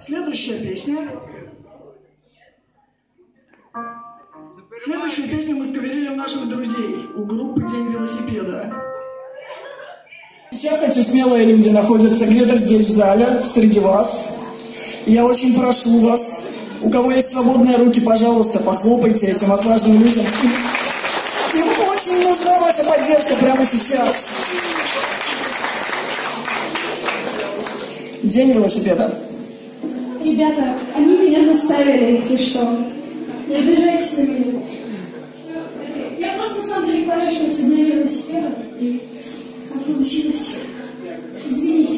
Следующая песня. Следующую песню мы сковырили у наших друзей, у группы «День велосипеда». Сейчас эти смелые люди находятся где-то здесь, в зале, среди вас. Я очень прошу вас, у кого есть свободные руки, пожалуйста, похлопайте этим отважным людям. Им очень нужна ваша поддержка прямо сейчас. День велосипеда. Ребята, они меня заставили, если что. Не обижайтесь на меня. Я просто на самом деле парашился Дня велосипеда, и как получилось. Извините.